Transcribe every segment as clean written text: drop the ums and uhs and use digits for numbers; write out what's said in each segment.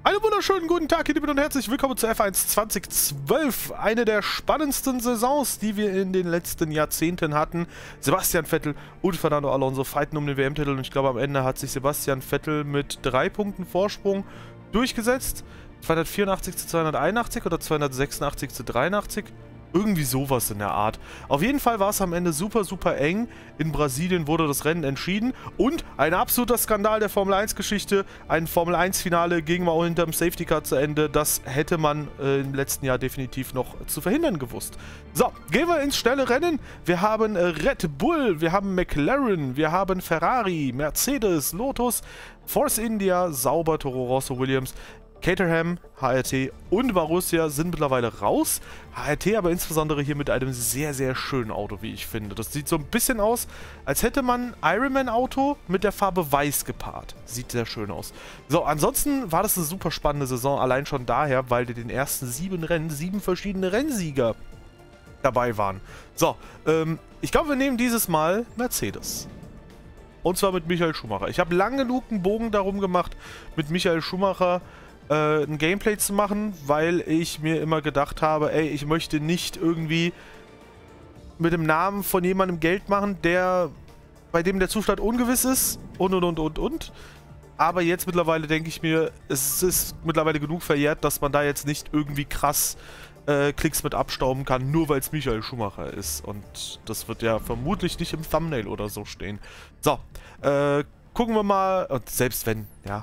Einen wunderschönen guten Tag, ihr Lieben, und herzlich willkommen zu F1 2012. Eine der spannendsten Saisons, die wir in den letzten Jahrzehnten hatten. Sebastian Vettel und Fernando Alonso fighten um den WM-Titel und ich glaube, am Ende hat sich Sebastian Vettel mit 3 Punkten Vorsprung durchgesetzt. 284 zu 281 oder 286 zu 83. Irgendwie sowas in der Art. Auf jeden Fall war es am Ende super, super eng. In Brasilien wurde das Rennen entschieden. Und ein absoluter Skandal der Formel-1-Geschichte. Ein Formel-1-Finale ging mal hinterm Safety-Car zu Ende. Das hätte man im letzten Jahr definitiv noch zu verhindern gewusst. So, gehen wir ins schnelle Rennen. Wir haben Red Bull, wir haben McLaren, wir haben Ferrari, Mercedes, Lotus, Force India, Sauber, Toro Rosso, Williams, Caterham, HRT und Marussia sind mittlerweile raus. HRT aber insbesondere hier mit einem sehr, sehr schönen Auto, wie ich finde. Das sieht so ein bisschen aus, als hätte man Ironman-Auto mit der Farbe Weiß gepaart. Sieht sehr schön aus. So, ansonsten war das eine super spannende Saison, allein schon daher, weil in den ersten 7 Rennen 7 verschiedene Rennsieger dabei waren. So, ich glaube, wir nehmen dieses Mal Mercedes. Und zwar mit Michael Schumacher. Ich habe lang genug einen Bogen darum gemacht, mit Michael Schumacher ein Gameplay zu machen, weil ich mir immer gedacht habe, ey, ich möchte nicht irgendwie mit dem Namen von jemandem Geld machen, bei dem der Zustand ungewiss ist und. Aber jetzt mittlerweile denke ich mir, es ist mittlerweile genug verjährt, dass man da jetzt nicht irgendwie krass Klicks mit abstauben kann, nur weil es Michael Schumacher ist. Und das wird ja vermutlich nicht im Thumbnail oder so stehen. So, gucken wir mal, und selbst wenn, ja,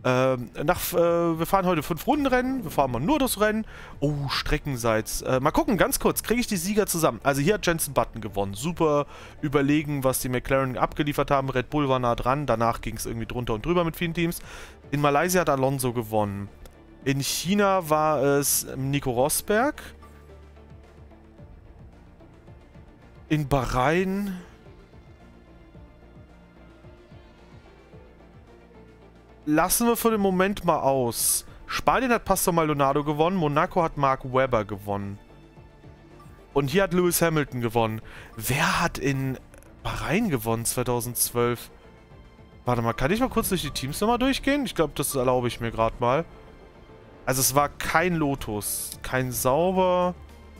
wir fahren heute 5 Rundenrennen, wir fahren mal nur das Rennen. Oh, Streckenseits. Mal gucken, ganz kurz, kriege ich die Sieger zusammen? Also hier hat Jenson Button gewonnen. Super überlegen, was die McLaren abgeliefert haben. Red Bull war nah dran, danach ging es irgendwie drunter und drüber mit vielen Teams. In Malaysia hat Alonso gewonnen. In China war es Nico Rosberg. In Bahrain lassen wir für den Moment mal aus. Spanien hat Pastor Maldonado gewonnen, Monaco hat Mark Webber gewonnen. Und hier hat Lewis Hamilton gewonnen. Wer hat in Bahrain gewonnen 2012? Warte mal, kann ich mal kurz durch die Teams nochmal durchgehen? Ich glaube, das erlaube ich mir gerade mal. Also es war kein Lotus, kein Sauber.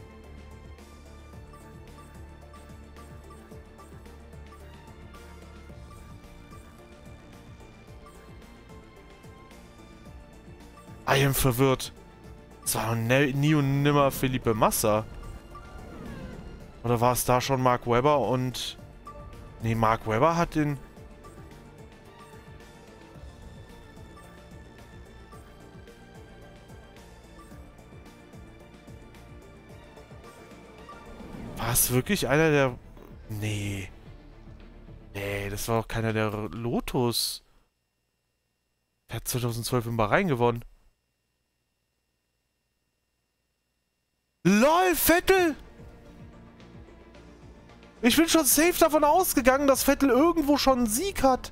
I am verwirrt. Es war doch nie und nimmer Felipe Massa. Oder war es da schon Mark Webber und... Nee, Mark Webber hat den... War es wirklich einer der... Nee. Nee, das war auch keiner der Lotus. Der hat 2012 in Bahrain gewonnen. LOL, Vettel! Ich bin schon safe davon ausgegangen, dass Vettel irgendwo schon einen Sieg hat.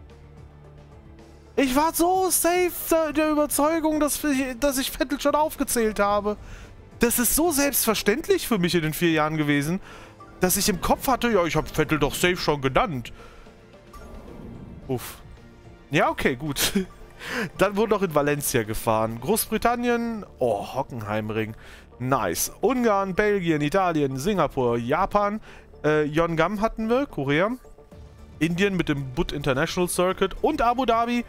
Ich war so safe der Überzeugung, dass ich Vettel schon aufgezählt habe. Das ist so selbstverständlich für mich in den 4 Jahren gewesen, dass ich im Kopf hatte, ja, ich habe Vettel doch safe schon genannt. Uff. Ja, okay, gut. Dann wurde noch in Valencia gefahren. Großbritannien, oh, Hockenheimring. Nice. Ungarn, Belgien, Italien, Singapur, Japan. Yeongam hatten wir, Korea. Indien mit dem Butt International Circuit und Abu Dhabi.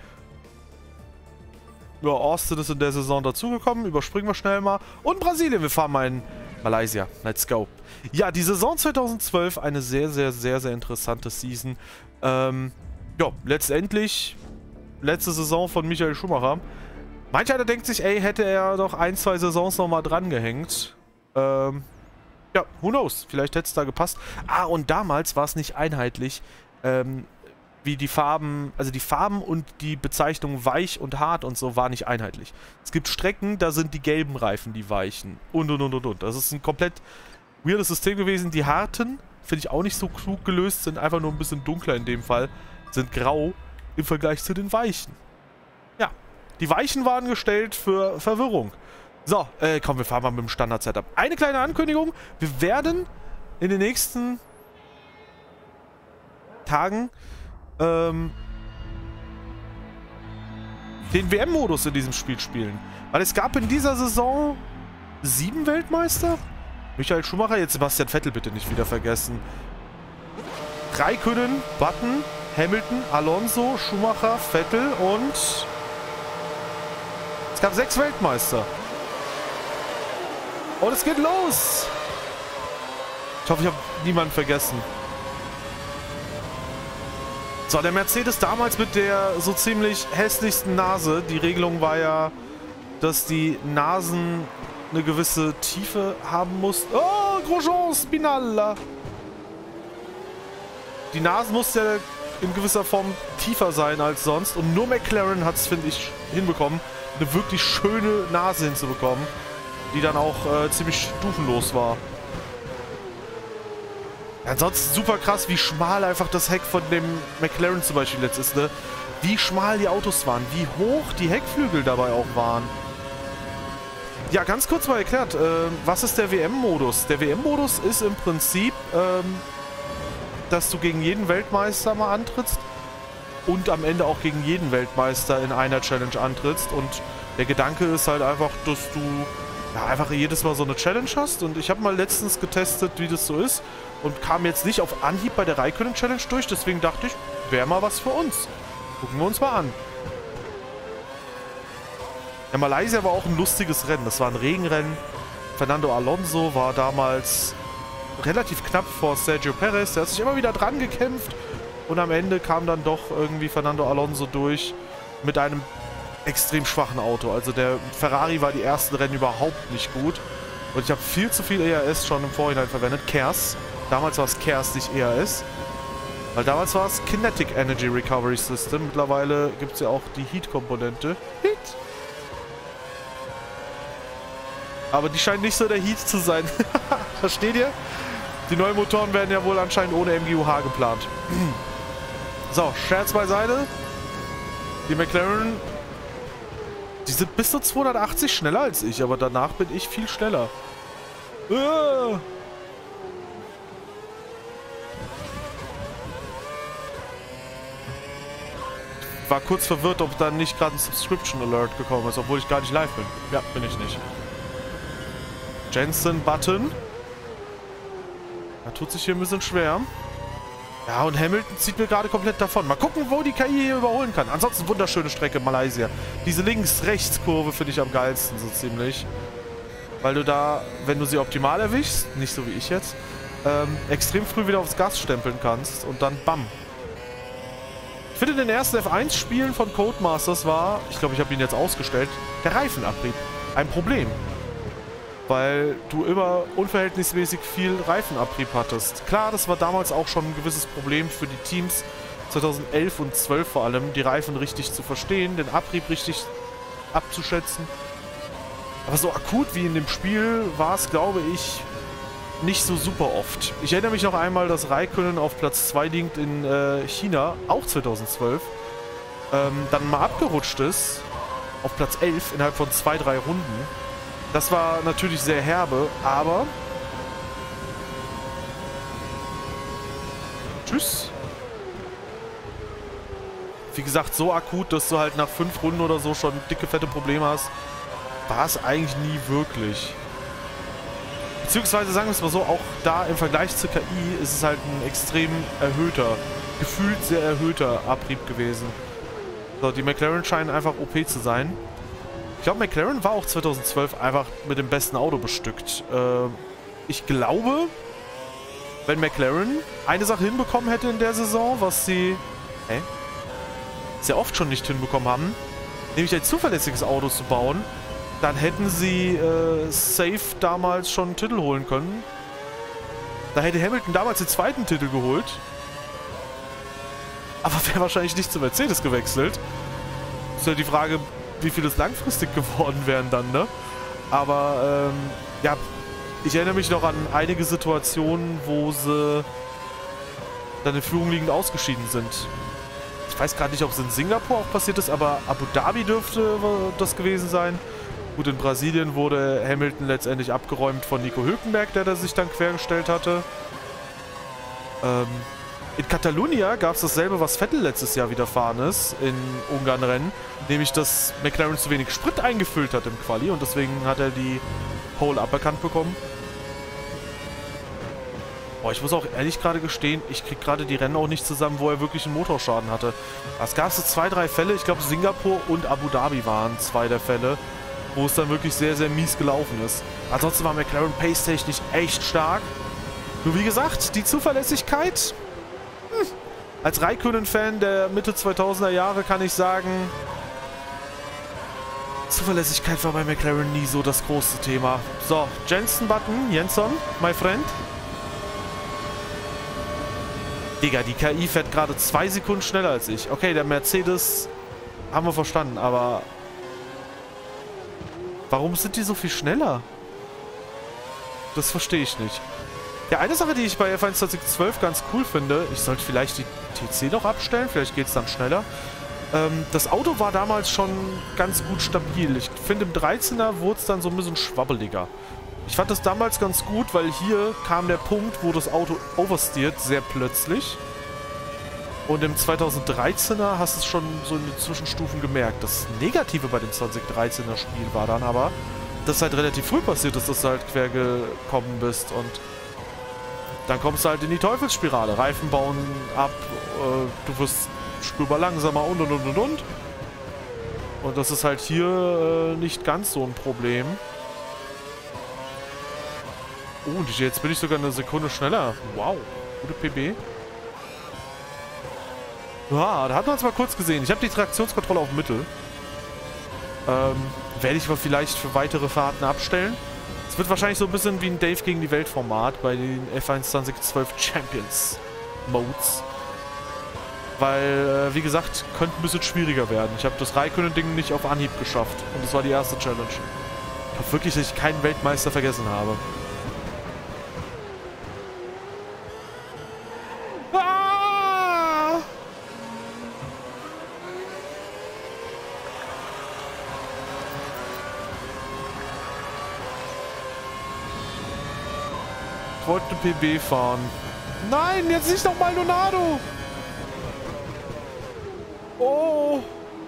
Ja, Austin ist in der Saison dazugekommen. Überspringen wir schnell mal. Und Brasilien, wir fahren mal in Malaysia. Let's go. Ja, die Saison 2012, eine sehr, sehr, sehr, sehr interessante Season. Ja, letztendlich letzte Saison von Michael Schumacher. Manch einer denkt sich, ey, hätte er doch 1, 2 Saisons nochmal dran gehängt. Ja, who knows? Vielleicht hätte es da gepasst. Ah, und damals war es nicht einheitlich, wie die Farben, also die Farben und die Bezeichnung weich und hart und so war nicht einheitlich. Es gibt Strecken, da sind die gelben Reifen die weichen und. Das ist ein komplett weirdes System gewesen. Die harten, finde ich auch nicht so klug gelöst, sind einfach nur ein bisschen dunkler in dem Fall, sind grau im Vergleich zu den weichen. Ja. Die Weichen waren gestellt für Verwirrung. So, komm, wir fahren mal mit dem Standard-Setup. Eine kleine Ankündigung. Wir werden in den nächsten Tagen den WM-Modus in diesem Spiel spielen. Weil es gab in dieser Saison 7 Weltmeister. Michael Schumacher, jetzt Sebastian Vettel bitte nicht wieder vergessen. Räikkönen, Button, Hamilton, Alonso, Schumacher, Vettel und... Es gab 6 Weltmeister. Und es geht los! Ich hoffe, ich habe niemanden vergessen. So, der Mercedes damals mit der so ziemlich hässlichsten Nase. Die Regelung war ja, dass die Nasen eine gewisse Tiefe haben mussten. Oh, Grosjean, Spinalla! Die Nasen mussten ja in gewisser Form tiefer sein als sonst. Und nur McLaren hat es, finde ich, hinbekommen, eine wirklich schöne Nase hinzubekommen, die dann auch ziemlich stufenlos war. Ansonsten super krass, wie schmal einfach das Heck von dem McLaren zum Beispiel jetzt ist, ne? Wie schmal die Autos waren, wie hoch die Heckflügel dabei auch waren. Ja, ganz kurz mal erklärt, was ist der WM-Modus? Der WM-Modus ist im Prinzip, dass du gegen jeden Weltmeister mal antrittst und am Ende auch gegen jeden Weltmeister in einer Challenge antrittst. Und der Gedanke ist halt einfach, dass du ja, einfach jedes Mal so eine Challenge hast. Und ich habe mal letztens getestet, wie das so ist und kam jetzt nicht auf Anhieb bei der Räikkönen-Challenge durch. Deswegen dachte ich, wäre mal was für uns. Gucken wir uns mal an. Ja, Malaysia war auch ein lustiges Rennen. Das war ein Regenrennen. Fernando Alonso war damals relativ knapp vor Sergio Perez. Der hat sich immer wieder dran gekämpft. Und am Ende kam dann doch irgendwie Fernando Alonso durch mit einem extrem schwachen Auto. Also der Ferrari war die ersten Rennen überhaupt nicht gut. Und ich habe viel zu viel ERS schon im Vorhinein verwendet. KERS. Damals war es KERS, nicht ERS. Weil damals war es Kinetic Energy Recovery System. Mittlerweile gibt es ja auch die Heat-Komponente. Heat! Aber die scheinen nicht so der Heat zu sein. Versteht ihr? Die neuen Motoren werden ja wohl anscheinend ohne MGUH geplant. So, Scherz beiseite. Die McLaren, die sind bis zu 280 schneller als ich, aber danach bin ich viel schneller. Ich war kurz verwirrt, ob dann nicht gerade ein Subscription Alert gekommen ist, obwohl ich gar nicht live bin. Ja, bin ich nicht. Jensen Button. Da tut sich hier ein bisschen schwer. Ja, und Hamilton zieht mir gerade komplett davon. Mal gucken, wo die KI hier überholen kann. Ansonsten wunderschöne Strecke, Malaysia. Diese Links-Rechts-Kurve finde ich am geilsten, so ziemlich. Weil du da, wenn du sie optimal erwischst, nicht so wie ich jetzt, extrem früh wieder aufs Gas stempeln kannst und dann BAM. Ich finde, in den ersten F1-Spielen von Codemasters war, ich glaube, ich habe ihn jetzt ausgestellt, der Reifenabrieb ein Problem. Weil du immer unverhältnismäßig viel Reifenabrieb hattest. Klar, das war damals auch schon ein gewisses Problem für die Teams, 2011 und 12 vor allem, die Reifen richtig zu verstehen, den Abrieb richtig abzuschätzen. Aber so akut wie in dem Spiel war es, glaube ich, nicht so super oft. Ich erinnere mich noch einmal, dass Räikkönen auf Platz 2 liegt in China, auch 2012, dann mal abgerutscht ist, auf Platz 11 innerhalb von 2-3 Runden. Das war natürlich sehr herbe, aber... Tschüss. Wie gesagt, so akut, dass du halt nach 5 Runden oder so schon dicke, fette Probleme hast, war es eigentlich nie wirklich. Beziehungsweise, sagen wir es mal so, auch da im Vergleich zur KI ist es halt ein extrem erhöhter, gefühlt sehr erhöhter Abrieb gewesen. So, die McLaren scheinen einfach OP zu sein. Ich glaube, McLaren war auch 2012 einfach mit dem besten Auto bestückt. Ich glaube, wenn McLaren eine Sache hinbekommen hätte in der Saison, was sie sehr oft schon nicht hinbekommen haben, nämlich ein zuverlässiges Auto zu bauen, dann hätten sie safe damals schon einen Titel holen können. Da hätte Hamilton damals den zweiten Titel geholt. Aber wäre wahrscheinlich nicht zu Mercedes gewechselt. Ist ja die Frage, wie viel es langfristig geworden wären dann, ne? Aber, ja, ich erinnere mich noch an einige Situationen, wo sie dann in Führung liegend ausgeschieden sind. Ich weiß gerade nicht, ob es in Singapur auch passiert ist, aber Abu Dhabi dürfte das gewesen sein. Gut, in Brasilien wurde Hamilton letztendlich abgeräumt von Nico Hülkenberg, der da sich dann quergestellt hatte. In Catalunya gab es dasselbe, was Vettel letztes Jahr widerfahren ist in Ungarn-Rennen. Nämlich, dass McLaren zu wenig Sprit eingefüllt hat im Quali und deswegen hat er die Pole aberkannt bekommen. Boah, ich muss auch ehrlich gerade gestehen, ich krieg gerade die Rennen auch nicht zusammen, wo er wirklich einen Motorschaden hatte. Es gab so 2, 3 Fälle, ich glaube Singapur und Abu Dhabi waren 2 der Fälle, wo es dann wirklich sehr, sehr mies gelaufen ist. Ansonsten war McLaren pace-technisch echt stark. Nur wie gesagt, die Zuverlässigkeit... Als Räikkönen-Fan der Mitte 2000er Jahre kann ich sagen, Zuverlässigkeit war bei McLaren nie so das große Thema. So, Jensen-Button, Jensson, my friend. Digga, die KI fährt gerade 2 Sekunden schneller als ich. Okay, der Mercedes haben wir verstanden, aber warum sind die so viel schneller? Das verstehe ich nicht. Ja, eine Sache, die ich bei F1 2012 ganz cool finde, ich sollte vielleicht die TC noch abstellen, vielleicht geht es dann schneller. Das Auto war damals schon ganz gut stabil. Ich finde, im 13er wurde es dann so ein bisschen schwabbeliger. Ich fand das damals ganz gut, weil hier kam der Punkt, wo das Auto oversteert, sehr plötzlich. Und im 2013er hast du es schon so in den Zwischenstufen gemerkt. Das Negative bei dem 2013er Spiel war dann aber, dass halt relativ früh passiert ist, dass du halt quer gekommen bist und dann kommst du halt in die Teufelsspirale. Reifen bauen ab, du wirst spürbar langsamer und. Und das ist halt hier nicht ganz so ein Problem. Oh, und jetzt bin ich sogar eine Sekunde schneller. Wow, gute PB. Ja, da hat man es mal kurz gesehen. Ich habe die Traktionskontrolle auf Mittel. Werde ich aber vielleicht für weitere Fahrten abstellen. Es wird wahrscheinlich so ein bisschen wie ein Dave gegen die Welt Format bei den F1 2012 Champions Modes. Weil, wie gesagt, könnte ein bisschen schwieriger werden. Ich habe das Räikkönen-Ding nicht auf Anhieb geschafft. Und das war die erste Challenge. Ich hoffe wirklich, dass ich keinen Weltmeister vergessen habe. Ich wollte eine PB fahren. Nein, jetzt nicht nochmal Leonardo! Oh!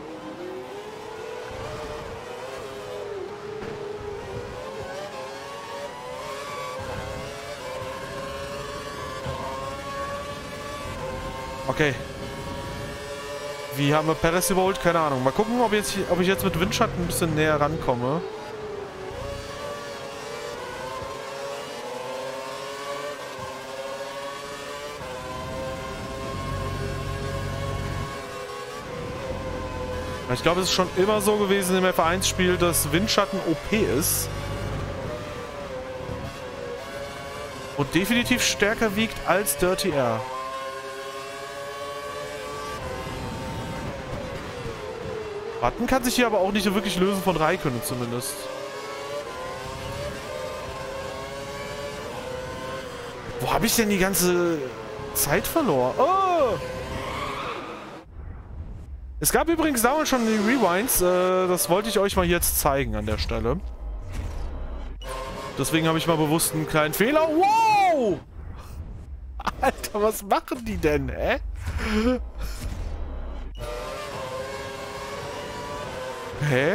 Okay. Wie haben wir Perez überholt? Keine Ahnung. Mal gucken, ob ich jetzt mit Windschatten ein bisschen näher rankomme. Ich glaube, es ist schon immer so gewesen im F1-Spiel, dass Windschatten OP ist. Und definitiv stärker wiegt als Dirty Air. Button kann sich hier aber auch nicht so wirklich lösen von Räikkönen zumindest. Wo habe ich denn die ganze Zeit verloren? Oh! Es gab übrigens damals schon die Rewinds, das wollte ich euch mal jetzt zeigen an der Stelle. Deswegen habe ich mal bewusst einen kleinen Fehler. Wow! Alter, was machen die denn, hä? Hä?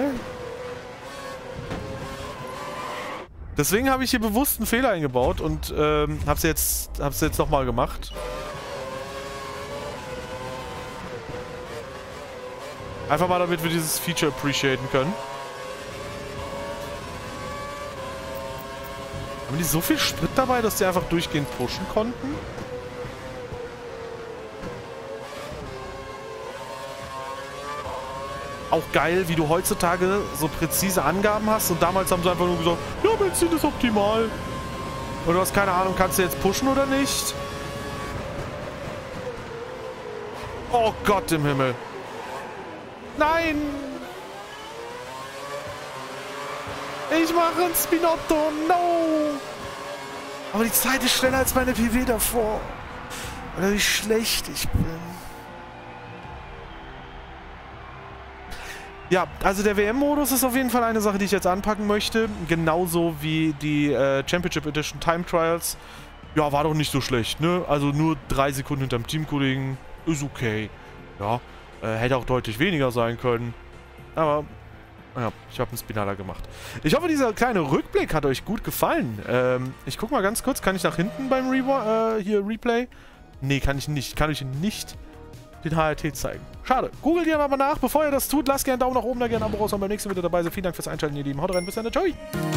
Deswegen habe ich hier bewusst einen Fehler eingebaut und hab's jetzt nochmal gemacht. Einfach mal, damit wir dieses Feature appreciaten können. Haben die so viel Sprit dabei, dass die einfach durchgehend pushen konnten? Auch geil, wie du heutzutage so präzise Angaben hast und damals haben sie einfach nur gesagt, ja, Benzin ist optimal. Und du hast keine Ahnung, kannst du jetzt pushen oder nicht? Oh Gott im Himmel. Nein! Ich mache ein Spinotto, no! Aber die Zeit ist schneller als meine PW davor. Oder wie schlecht ich bin. Ja, also der WM-Modus ist auf jeden Fall eine Sache, die ich jetzt anpacken möchte. Genauso wie die Championship Edition Time Trials, ja, war doch nicht so schlecht, ne? Also nur 3 Sekunden hinterm Teamkollegen, ist okay. Ja, hätte auch deutlich weniger sein können. Aber, ja, ich habe einen Spinala gemacht. Ich hoffe, dieser kleine Rückblick hat euch gut gefallen. Ich guck mal ganz kurz, kann ich nach hinten beim Replay? Nee, kann ich nicht. Kann ich nicht den HRT zeigen. Schade. Googelt ihr aber nach. Bevor ihr das tut, lasst gerne einen Daumen nach oben, da gerne ein Abo raus und beim nächsten Video dabei sein. Vielen Dank fürs Einschalten, ihr Lieben. Haut rein, bis dann. Ciao.